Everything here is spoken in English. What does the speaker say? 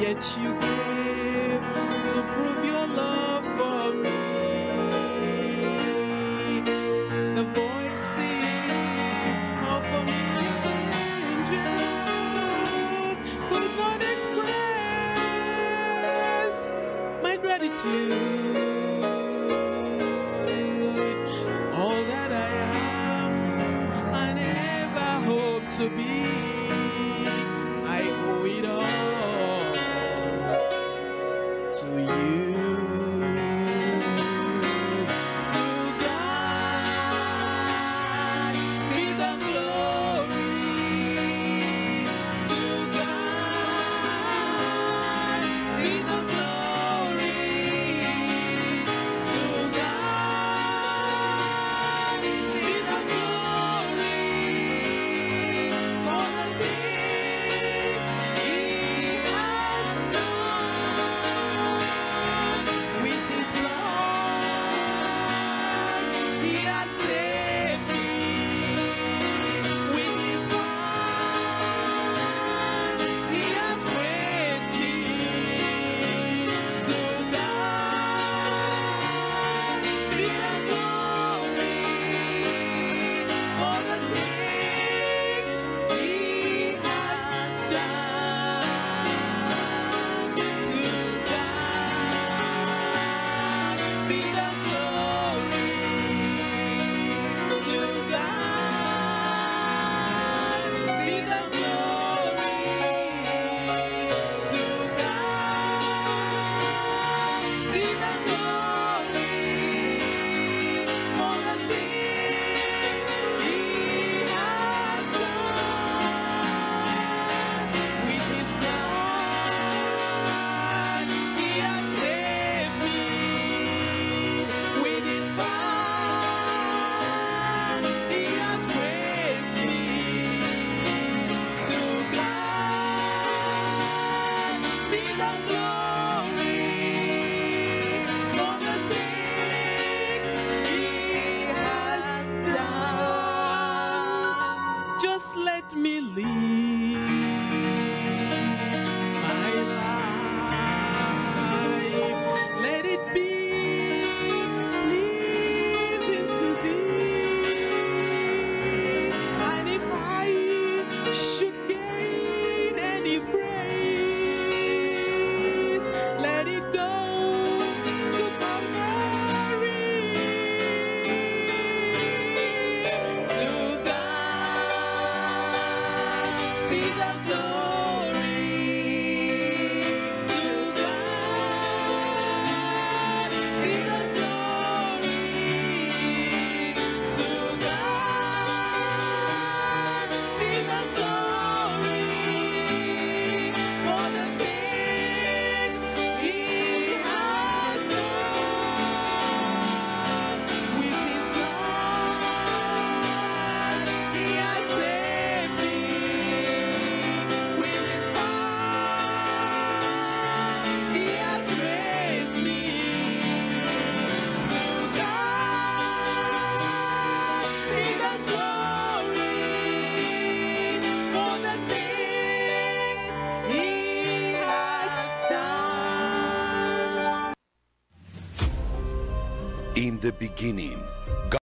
yet you gave to prove your love for me. The voices of angels could not express my gratitude. All that I am and ever hope to be, I owe it all to you. To God be the glory. To God be the glory. To God be the glory for the things He has done. With His blood, He has saved me. With His blood, He has raised me. To God be the glory for the things He has done. To God be the glory. To God be the glory. To God be the glory for the things He has done. With His blood, He has saved me. With His blood, He has raised me. To God be the glory for the things He has done. Just let me live my life. Let it be pleasing to Thee. And if I should gain any praise, let it go to Calvary. To God be the glory. To God be the glory. To God be the glory for the things He has done. With His blood, He has saved me. With His blood, He has raised me. To God be the glory for the things He has done. In the beginning,